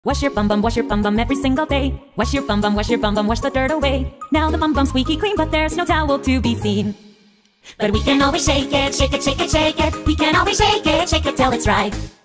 Wash your bum bum every single day. Wash your bum bum, wash the dirt away. Now the bum bum's squeaky clean, but there's no towel to be seen. But we can always shake it, shake it, shake it, shake it. We can always shake it till it's right.